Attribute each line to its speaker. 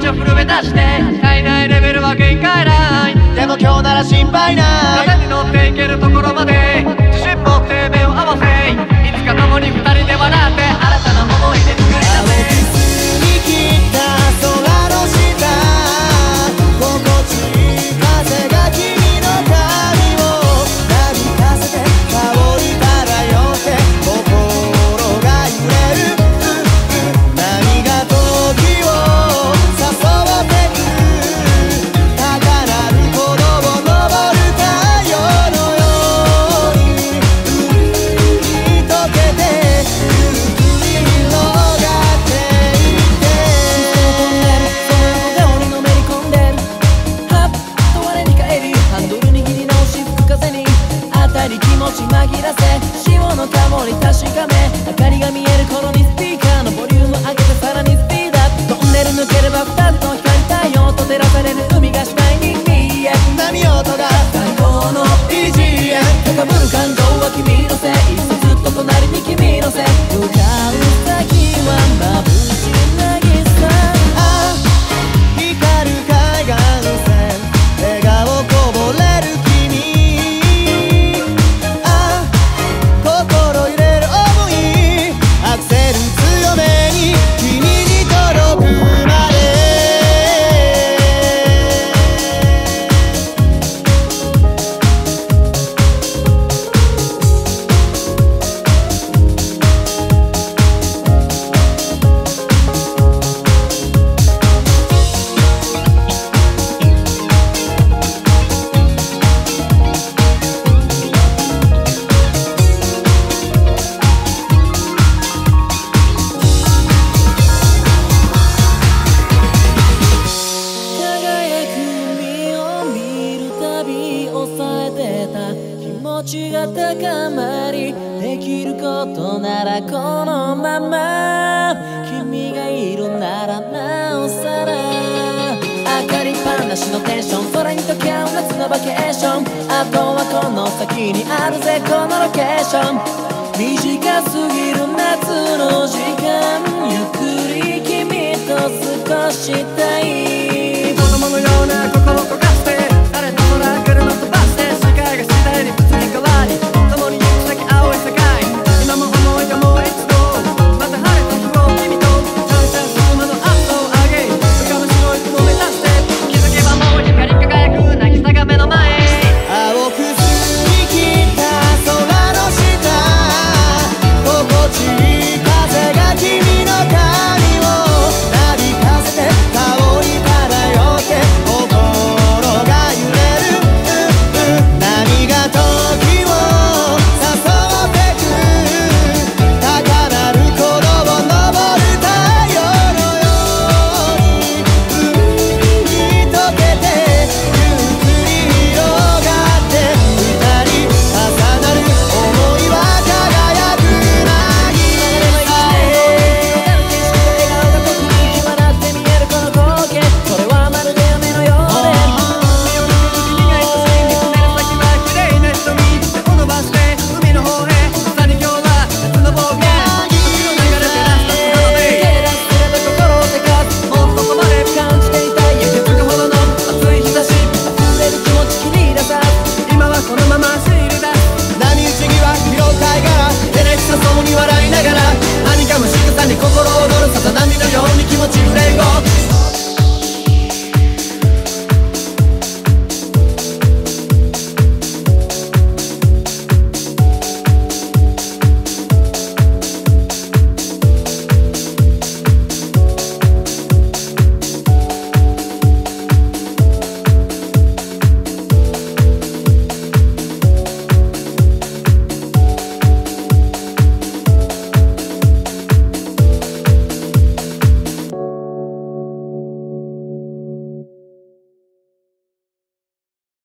Speaker 1: ちを震え出して体内レベルは限界ない。
Speaker 2: でも今日なら心配ない。
Speaker 1: 風に乗っていけるところまで自信持って目を合わせ、いつか共に二人で笑って新たな思い出作り出せ。
Speaker 2: 生きた空の下、心地いい風が君の髪をなびかせて、香り漂って心が揺れる。何が時を誘ってく、高鳴る鼓動を登る太陽のように海に溶けてゆっくり広がっていって、
Speaker 3: その横顔にのめり込んでる。はっと我に返り、ハンドル握り直し吹く風に当たり気持ち紛らせ、潮の香り確かめ、明かりが見える頃にスピーカーのボリューム上げてさらにスピードアップ。トンネル抜ければ二つの光、太陽と照らされる海が視界に見え、
Speaker 2: 波音が
Speaker 3: 最高の EGM、 高ぶる感動は君のせい、ずっと隣に君のせい、向かう先は眩しい渚。
Speaker 2: あ光る海岸線、笑顔こぼれる君。あ心揺れる想い、アクセル強めに君に届くまで。
Speaker 3: 輝く海を見るたび抑えてた気持ちが高まり、できることならこのまま、君がいるならなおさら、明かりっぱなしのテンション、空に溶け合う夏のバケーション、あとはこの先にあるぜこのロケーション。短すぎる夏の時間、ゆっくり君と過ごしたい。